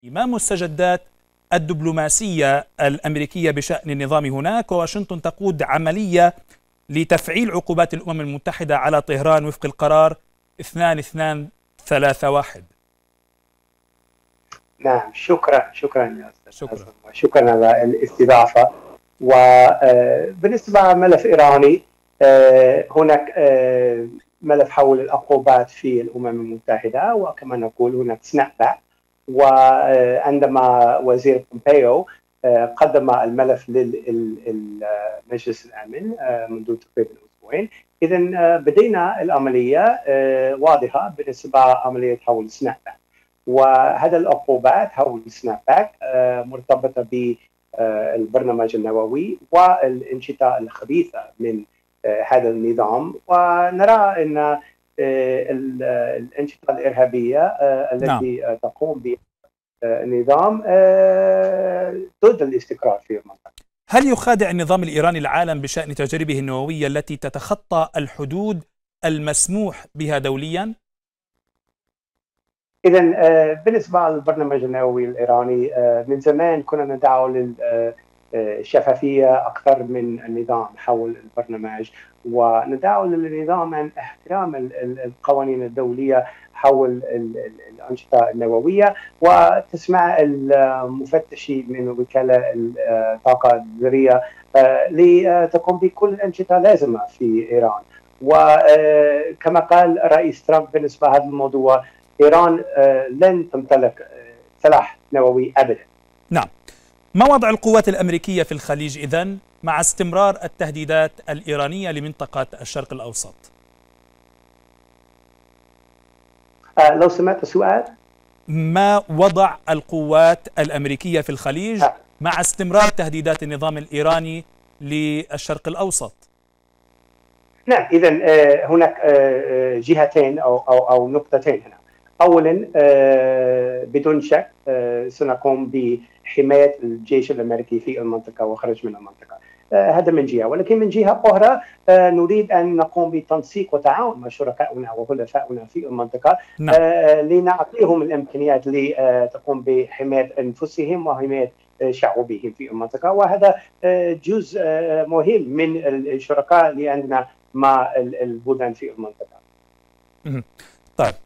ما مستجدات الدبلوماسية الأمريكية بشأن النظام هناك؟ وواشنطن تقود عملية لتفعيل عقوبات الأمم المتحدة على طهران وفق القرار 2231. نعم، شكرا يا أستاذ. شكرا. شكرا على الاستضافة. وبالنسبة لملف إيراني، هناك ملف حول العقوبات في الأمم المتحدة، وكما نقول هناك سناب باك. وعندما وزير بومبيو قدم الملف للمجلس الأمن منذ تقريبا أسبوعين، إذا بدينا العملية واضحة بالنسبة لعملية حول سناب باك. وهذا العقوبات حول سناب باك مرتبطة بالبرنامج النووي والانشطة الخبيثة من هذا النضام، ونرى أن الأنشطة الإرهابية التي تقوم بها النظام ضد الاستقرار في المنطقة. هل يخادع النظام الإيراني العالم بشأن تجاربه النووية التي تتخطى الحدود المسموح بها دوليا؟ إذا بالنسبة للبرنامج النووي الإيراني، من زمان كنا ندعو للشفافية أكثر من النظام حول البرنامج، وندعو للنظام عن احترام القوانين الدولية حول الأنشطة النووية. وتسمع المفتشي من وكالة الطاقة الذرية لتقوم بكل الأنشطة اللازمة في إيران. وكما قال الرئيس ترامب بالنسبة لهذا الموضوع، إيران لن تمتلك سلاح نووي أبدا. نعم. ما وضع القوات الأمريكية في الخليج إذن مع استمرار التهديدات الإيرانية لمنطقة الشرق الأوسط؟ لو سمعت السؤال. ما وضع القوات الأمريكية في الخليج مع استمرار تهديدات النظام الإيراني للشرق الأوسط؟ نعم، إذا هناك جهتين أو نقطتين هنا. أولا، بدون شك سنقوم بحماية الجيش الأمريكي في المنطقة وخرج من المنطقة، هذا من جهة. ولكن من جهة أخرى نريد أن نقوم بتنسيق وتعاون مع شركائنا وحلفائنا في المنطقة. نعم. لنعطيهم الإمكانيات لتقوم بحماية أنفسهم وحماية شعوبهم في المنطقة، وهذا جزء مهم من الشركاء اللي عندنا مع البلدان في المنطقة. طيب،